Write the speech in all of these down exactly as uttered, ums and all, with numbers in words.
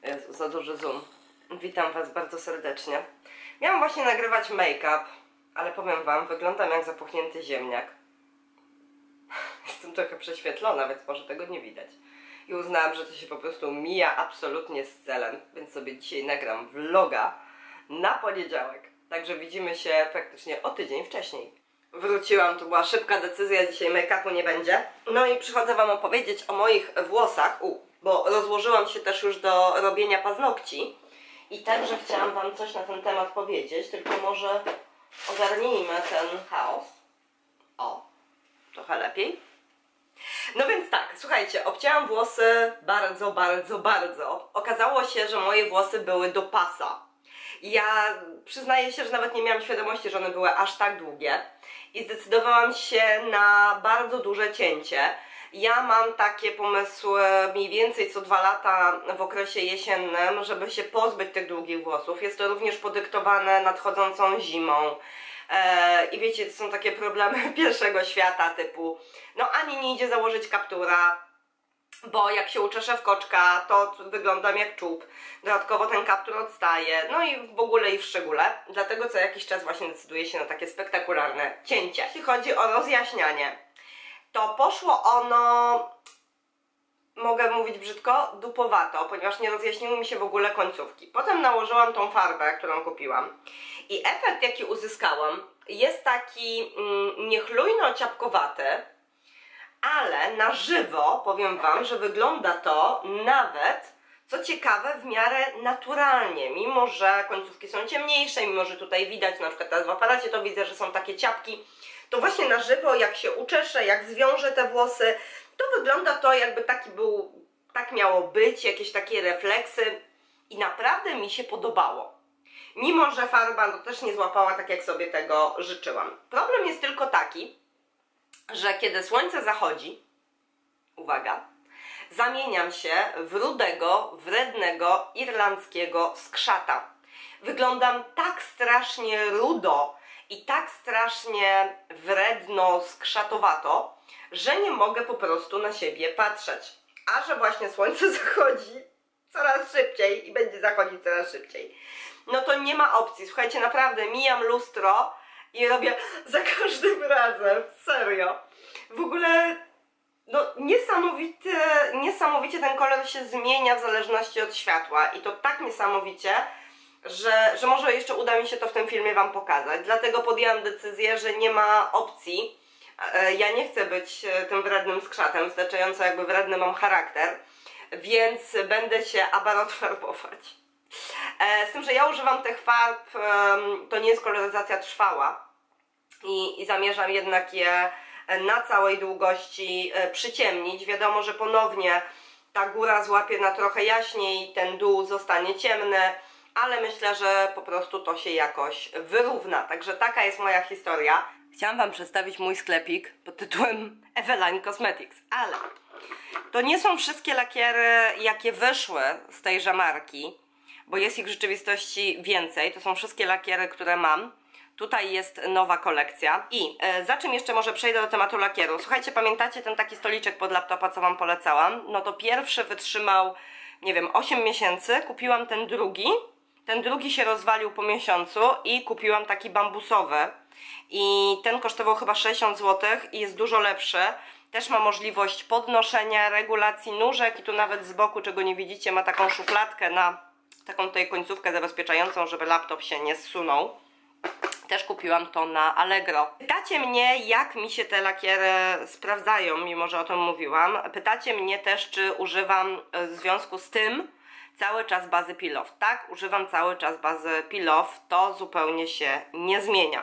Jezu, za duży zoom. Witam Was bardzo serdecznie. Miałam właśnie nagrywać make-up, ale powiem Wam, wyglądam jak zapuchnięty ziemniak. Jestem trochę prześwietlona, więc może tego nie widać. I uznałam, że to się po prostu mija absolutnie z celem, więc sobie dzisiaj nagram vloga na poniedziałek. Także widzimy się praktycznie o tydzień wcześniej. Wróciłam, to była szybka decyzja, dzisiaj make-upu nie będzie. No i przychodzę Wam opowiedzieć o moich włosach, u, bo rozłożyłam się też już do robienia paznokci. I także chciałam Wam coś na ten temat powiedzieć, tylko może ogarnijmy ten chaos. O, trochę lepiej. No więc tak, słuchajcie, obcięłam włosy bardzo, bardzo, bardzo. Okazało się, że moje włosy były do pasa. Ja przyznaję się, że nawet nie miałam świadomości, że one były aż tak długie. I zdecydowałam się na bardzo duże cięcie. Ja mam takie pomysły mniej więcej co dwa lata w okresie jesiennym, żeby się pozbyć tych długich włosów. Jest to również podyktowane nadchodzącą zimą. Eee, I wiecie, to są takie problemy pierwszego świata typu no ani nie idzie założyć kaptura, bo jak się uczeszę w koczka, to wyglądam jak czub. Dodatkowo ten kaptur odstaje, no i w ogóle i w szczególe. Dlatego co jakiś czas właśnie decyduję się na takie spektakularne cięcie. Jeśli chodzi o rozjaśnianie, to poszło ono, mogę mówić brzydko, dupowato, ponieważ nie rozjaśniły mi się w ogóle końcówki. Potem nałożyłam tą farbę, którą kupiłam. I efekt, jaki uzyskałam, jest taki mm, niechlujno-ciapkowaty, ale na żywo powiem Wam, że wygląda to nawet, co ciekawe, w miarę naturalnie. Mimo że końcówki są ciemniejsze, mimo że tutaj widać, na przykład teraz w aparacie to widzę, że są takie ciapki, to właśnie na żywo, jak się uczeszę, jak zwiążę te włosy, to wygląda to, jakby taki był, tak miało być, jakieś takie refleksy i naprawdę mi się podobało. Mimo że farba no, też nie złapała tak, jak sobie tego życzyłam. Problem jest tylko taki, że kiedy słońce zachodzi, uwaga, zamieniam się w rudego, wrednego, irlandzkiego skrzata. Wyglądam tak strasznie rudo i tak strasznie wredno, skrzatowato, że nie mogę po prostu na siebie patrzeć. A że właśnie słońce zachodzi coraz szybciej i będzie zachodzić coraz szybciej, no to nie ma opcji. Słuchajcie, naprawdę mijam lustro i robię za każdym razem, serio. W ogóle, no niesamowite, niesamowicie ten kolor się zmienia w zależności od światła i to tak niesamowicie, że, że może jeszcze uda mi się to w tym filmie Wam pokazać. Dlatego podjęłam decyzję, że nie ma opcji. Ja nie chcę być tym wrednym skrzatem, wystarczająco jakby wredny mam charakter, więc będę się abarot farbować. Z tym, że ja używam tych farb, to nie jest koloryzacja trwała i, i zamierzam jednak je na całej długości przyciemnić. Wiadomo, że ponownie ta góra złapie na trochę jaśniej, ten dół zostanie ciemny, ale myślę, że po prostu to się jakoś wyrówna. Także taka jest moja historia. Chciałam Wam przedstawić mój sklepik pod tytułem Eveline Cosmetics, ale to nie są wszystkie lakiery, jakie wyszły z tejże marki, bo jest ich w rzeczywistości więcej. To są wszystkie lakiery, które mam. Tutaj jest nowa kolekcja. I e, za czym jeszcze może przejdę do tematu lakieru. Słuchajcie, pamiętacie ten taki stoliczek pod laptopa, co Wam polecałam? No to pierwszy wytrzymał, nie wiem, osiem miesięcy. Kupiłam ten drugi. Ten drugi się rozwalił po miesiącu i kupiłam taki bambusowy. I ten kosztował chyba sześćdziesiąt złotych i jest dużo lepszy. Też ma możliwość podnoszenia, regulacji nóżek i tu nawet z boku, czego nie widzicie, ma taką szufladkę na taką tutaj końcówkę zabezpieczającą, żeby laptop się nie zsunął. Też kupiłam to na Allegro. Pytacie mnie, jak mi się te lakiery sprawdzają, mimo że o tym mówiłam. Pytacie mnie też, czy używam w związku z tym cały czas bazy Peel Off. Tak, używam cały czas bazy Peel Off. To zupełnie się nie zmienia.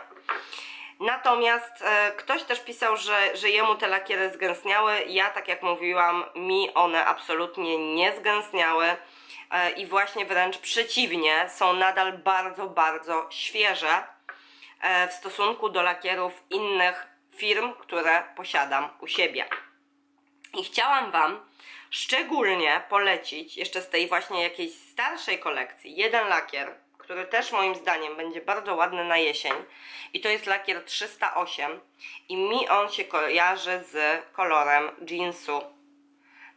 Natomiast e, ktoś też pisał, że, że jemu te lakiery zgęstniały. Ja, tak jak mówiłam, mi one absolutnie nie zgęstniały. E, I właśnie wręcz przeciwnie, są nadal bardzo, bardzo świeże e, w stosunku do lakierów innych firm, które posiadam u siebie. I chciałam Wam szczególnie polecić jeszcze z tej właśnie jakiejś starszej kolekcji jeden lakier, który też moim zdaniem będzie bardzo ładny na jesień. I to jest lakier trzysta osiem i mi on się kojarzy z kolorem jeansu.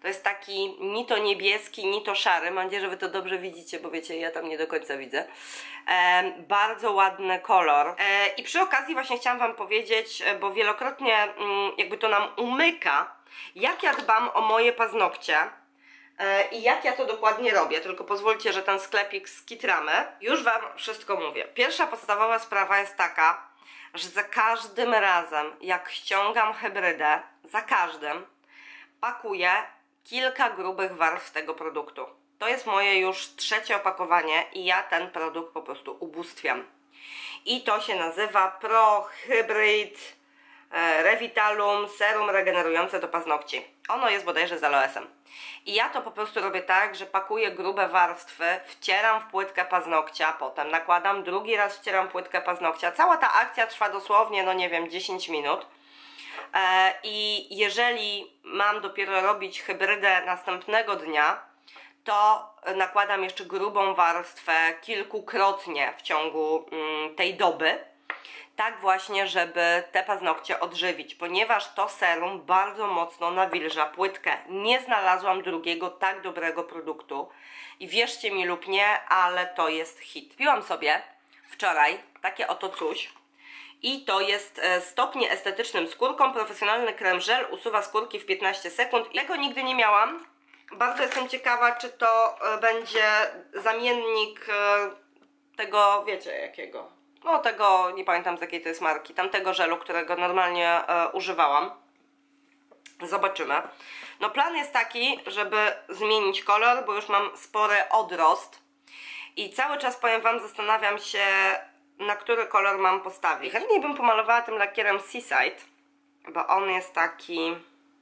To jest taki ni to niebieski, ni to szary. Mam nadzieję, że wy to dobrze widzicie, bo wiecie, ja tam nie do końca widzę. E, bardzo ładny kolor. E, I przy okazji właśnie chciałam wam powiedzieć, bo wielokrotnie mm, jakby to nam umyka, jak ja dbam o moje paznokcie e, i jak ja to dokładnie robię. Tylko pozwólcie, że ten sklepik skitramy. Już wam wszystko mówię. Pierwsza podstawowa sprawa jest taka, że za każdym razem, jak ściągam hybrydę, za każdym pakuję kilka grubych warstw tego produktu. To jest moje już trzecie opakowanie i ja ten produkt po prostu ubóstwiam. I to się nazywa Pro Hybrid e, Revitalum Serum Regenerujące do paznokci. Ono jest bodajże z aloesem. I ja to po prostu robię tak, że pakuję grube warstwy, wcieram w płytkę paznokcia, potem nakładam, drugi raz wcieram płytkę paznokcia. Cała ta akcja trwa dosłownie, no nie wiem, dziesięć minut. E, I jeżeli mam dopiero robić hybrydę następnego dnia, to nakładam jeszcze grubą warstwę kilkukrotnie w ciągu mm, tej doby, tak właśnie, żeby te paznokcie odżywić, ponieważ to serum bardzo mocno nawilża płytkę. Nie znalazłam drugiego tak dobrego produktu i wierzcie mi lub nie, ale to jest hit. Piłam sobie wczoraj takie oto coś i to jest stopnie estetycznym skórką, profesjonalny krem żel, usuwa skórki w piętnaście sekund. Tego nigdy nie miałam. Bardzo jestem ciekawa, czy to będzie zamiennik tego, wiecie jakiego, no tego, nie pamiętam z jakiej to jest marki, tamtego żelu, którego normalnie e, używałam. Zobaczymy. No plan jest taki, żeby zmienić kolor, bo już mam spory odrost i cały czas, powiem wam, zastanawiam się, na który kolor mam postawić. Chętniej bym pomalowała tym lakierem Seaside, bo on jest taki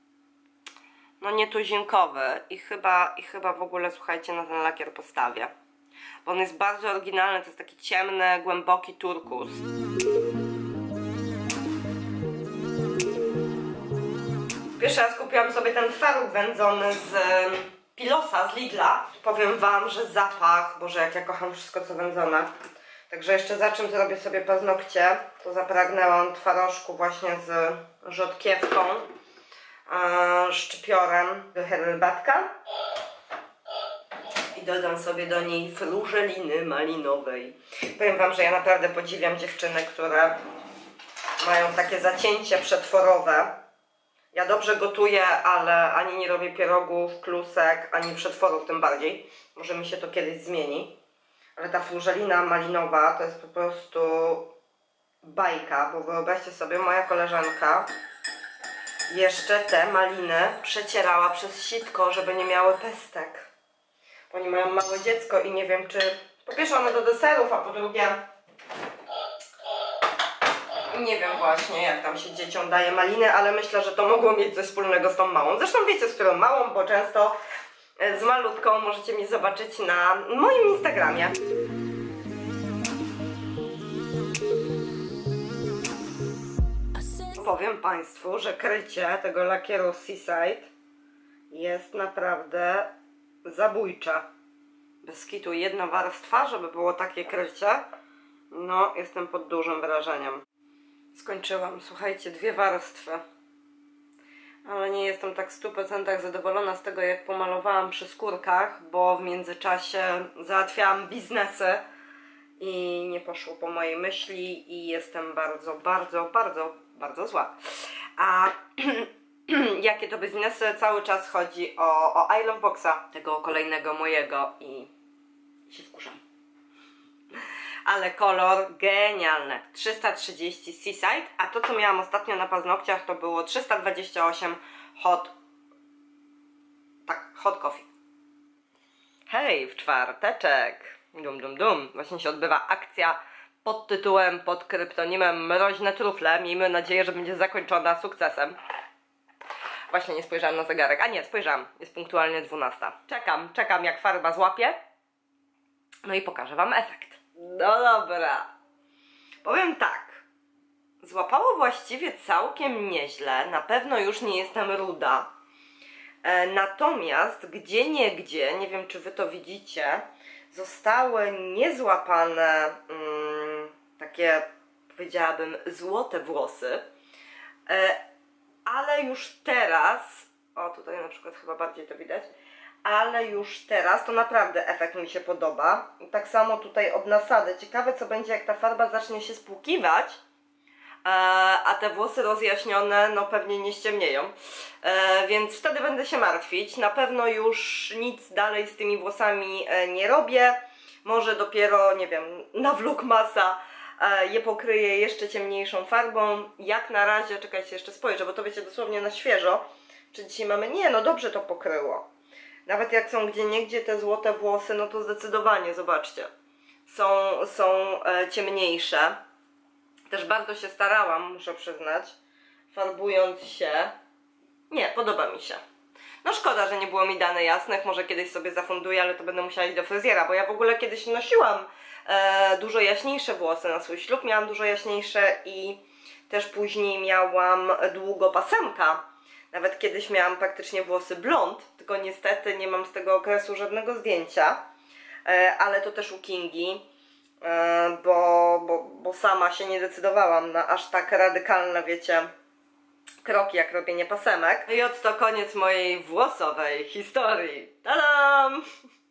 no nietuzinkowy i chyba, i chyba w ogóle, słuchajcie, na ten lakier postawię, bo on jest bardzo oryginalny, to jest taki ciemny, głęboki turkus. Pierwszy raz kupiłam sobie ten twaróg wędzony z Pilosa, z Lidla. Powiem wam, że zapach, Boże, jak ja kocham wszystko co wędzone. Także jeszcze za czym zrobię sobie paznokcie, to zapragnęłam twarożku właśnie z rzodkiewką, szczypiorem do herbatka i dodam sobie do niej frużeliny malinowej. Powiem wam, że ja naprawdę podziwiam dziewczyny, które mają takie zacięcie przetworowe. Ja dobrze gotuję, ale ani nie robię pierogów, klusek, ani przetworów tym bardziej. Może mi się to kiedyś zmieni. Ale ta frużelina malinowa to jest po prostu bajka, bo wyobraźcie sobie, moja koleżanka jeszcze te maliny przecierała przez sitko, żeby nie miały pestek. Oni mają małe dziecko i nie wiem, czy po pierwsze one do deserów, a po drugie nie wiem właśnie, jak tam się dzieciom daje maliny, ale myślę, że to mogło mieć coś wspólnego z tą małą. Zresztą wiecie, z którą małą, bo często z malutką możecie mnie zobaczyć na moim Instagramie. Powiem państwu, że krycie tego lakieru Seaside jest naprawdę zabójcze. Bez kitu jedna warstwa, żeby było takie krycie. No, jestem pod dużym wrażeniem. Skończyłam, słuchajcie, dwie warstwy. Ale nie jestem tak w stu procentach zadowolona z tego, jak pomalowałam przy skórkach, bo w międzyczasie załatwiałam biznesy i nie poszło po mojej myśli i jestem bardzo, bardzo, bardzo, bardzo zła. A jakie to biznesy? Cały czas chodzi o, o I Love Boxa, tego kolejnego mojego i się wkurzam. Ale kolor genialny. trzysta trzydzieści Seaside, a to co miałam ostatnio na paznokciach to było trzysta dwadzieścia osiem Hot, tak, Hot Coffee. Hej, w czwarteczek, dum dum dum, właśnie się odbywa akcja pod tytułem, pod kryptonimem Mroźne Trufle. Miejmy nadzieję, że będzie zakończona sukcesem. Właśnie nie spojrzałam na zegarek, a nie, spojrzałam, jest punktualnie dwunasta. Czekam, czekam jak farba złapie, no i pokażę wam efekt. No dobra, powiem tak, złapało właściwie całkiem nieźle, na pewno już nie jestem ruda, e, natomiast gdzie niegdzie, nie wiem czy wy to widzicie, zostały niezłapane mm, takie, powiedziałabym, złote włosy, e, ale już teraz O, tutaj na przykład chyba bardziej to widać. Ale już teraz to naprawdę efekt mi się podoba. I tak samo tutaj od nasady. Ciekawe co będzie, jak ta farba zacznie się spłukiwać, e, a te włosy rozjaśnione no pewnie nie ściemnieją. E, więc wtedy będę się martwić. Na pewno już nic dalej z tymi włosami e, nie robię. Może dopiero, nie wiem, na Vlogmasa e, je pokryję jeszcze ciemniejszą farbą. Jak na razie, czekajcie, jeszcze spojrzę, bo to wiecie dosłownie na świeżo. Czy dzisiaj mamy? Nie, no dobrze to pokryło. Nawet jak są gdzieniegdzie te złote włosy, no to zdecydowanie, zobaczcie, są, są e, ciemniejsze. Też bardzo się starałam, muszę przyznać, farbując się. Nie, podoba mi się. No szkoda, że nie było mi dane jasnych, może kiedyś sobie zafunduję, ale to będę musiała iść do fryzjera, bo ja w ogóle kiedyś nosiłam e, dużo jaśniejsze włosy na swój ślub, miałam dużo jaśniejsze i też później miałam długo pasemka. Nawet kiedyś miałam praktycznie włosy blond, tylko niestety nie mam z tego okresu żadnego zdjęcia, e, ale to też u Kingi, e, bo, bo, bo sama się nie decydowałam na aż tak radykalne, wiecie, kroki jak robienie pasemek. No i oto koniec mojej włosowej historii. Tadam!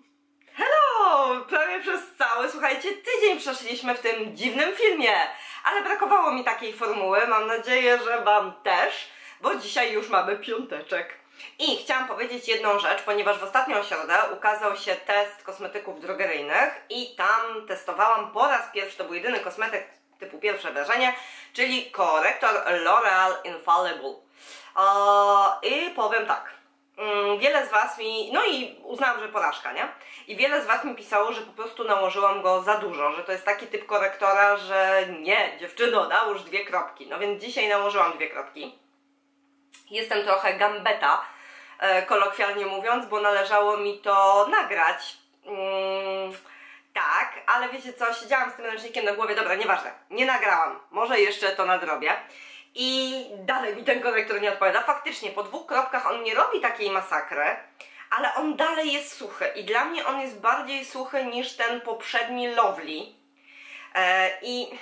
Hello! Prawie przez cały, słuchajcie, tydzień przeszliśmy w tym dziwnym filmie, ale brakowało mi takiej formuły, mam nadzieję, że wam też, bo dzisiaj już mamy piąteczek. I chciałam powiedzieć jedną rzecz, ponieważ w ostatnią środę ukazał się test kosmetyków drogeryjnych i tam testowałam po raz pierwszy, to był jedyny kosmetyk typu pierwsze wrażenie, czyli korektor L'Oreal Infallible. I powiem tak, wiele z was mi, no i uznałam, że porażka, nie? I wiele z was mi pisało, że po prostu nałożyłam go za dużo, że to jest taki typ korektora, że nie, dziewczyno, nałóż dwie kropki. No więc dzisiaj nałożyłam dwie kropki. Jestem trochę gambeta, e, kolokwialnie mówiąc, bo należało mi to nagrać. Mm, tak, ale wiecie co, siedziałam z tym ręcznikiem na głowie, dobra, nieważne, nie nagrałam, może jeszcze to nadrobię. I dalej mi ten korektor nie odpowiada. Faktycznie, po dwóch kropkach on nie robi takiej masakry, ale on dalej jest suchy. I dla mnie on jest bardziej suchy niż ten poprzedni Lovely. E, I...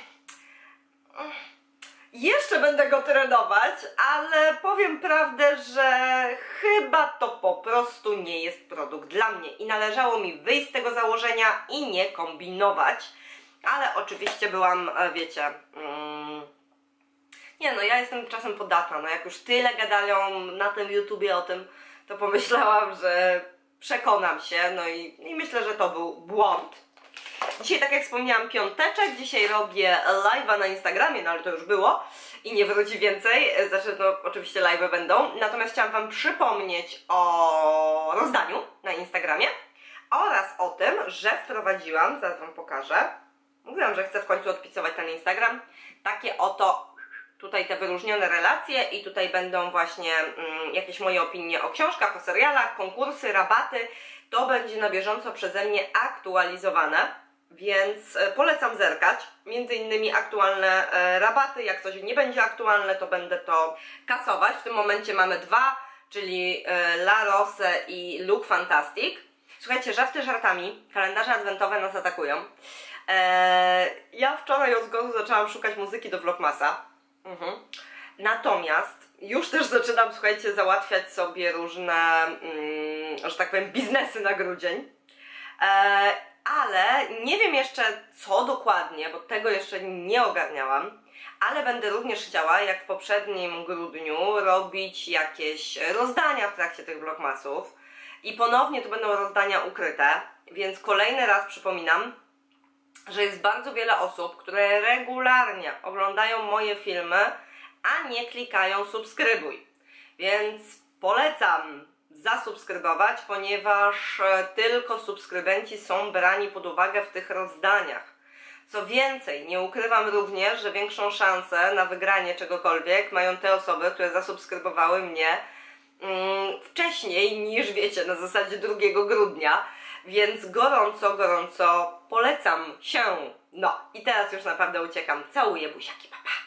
Jeszcze będę go trenować, ale powiem prawdę, że chyba to po prostu nie jest produkt dla mnie i należało mi wyjść z tego założenia i nie kombinować, ale oczywiście byłam, wiecie, mm, nie no, ja jestem czasem podatna, no jak już tyle gadają na tym YouTubie o tym, to pomyślałam, że przekonam się, no i, i myślę, że to był błąd. Dzisiaj, tak jak wspomniałam, piąteczek, dzisiaj robię live'a na Instagramie, no ale to już było i nie wróci więcej, znaczy no oczywiście live'y będą, natomiast chciałam wam przypomnieć o rozdaniu na Instagramie oraz o tym, że wprowadziłam, zaraz wam pokażę, mówiłam, że chcę w końcu odpicować ten Instagram, takie oto tutaj te wyróżnione relacje i tutaj będą właśnie mm, jakieś moje opinie o książkach, o serialach, konkursy, rabaty, to będzie na bieżąco przeze mnie aktualizowane, więc polecam zerkać, między innymi aktualne e, rabaty, jak coś nie będzie aktualne, to będę to kasować. W tym momencie mamy dwa, czyli e, La Rose i Look Fantastic. Słuchajcie, żarty żartami, kalendarze adwentowe nas atakują. E, ja wczoraj od zgonu zaczęłam szukać muzyki do Vlogmasa. Mhm. Natomiast już też zaczynam, słuchajcie, załatwiać sobie różne, mm, że tak powiem, biznesy na grudzień. E, ale nie wiem jeszcze co dokładnie, bo tego jeszcze nie ogarniałam, ale będę również chciała, jak w poprzednim grudniu, robić jakieś rozdania w trakcie tych vlogmasów i ponownie to będą rozdania ukryte, więc kolejny raz przypominam, że jest bardzo wiele osób, które regularnie oglądają moje filmy, a nie klikają subskrybuj, więc polecam zasubskrybować, ponieważ tylko subskrybenci są brani pod uwagę w tych rozdaniach. Co więcej, nie ukrywam również, że większą szansę na wygranie czegokolwiek mają te osoby, które zasubskrybowały mnie mm, wcześniej niż, wiecie, na zasadzie drugiego grudnia, więc gorąco, gorąco polecam się. No i teraz już naprawdę uciekam. Całuję, buziaki, pa, pa.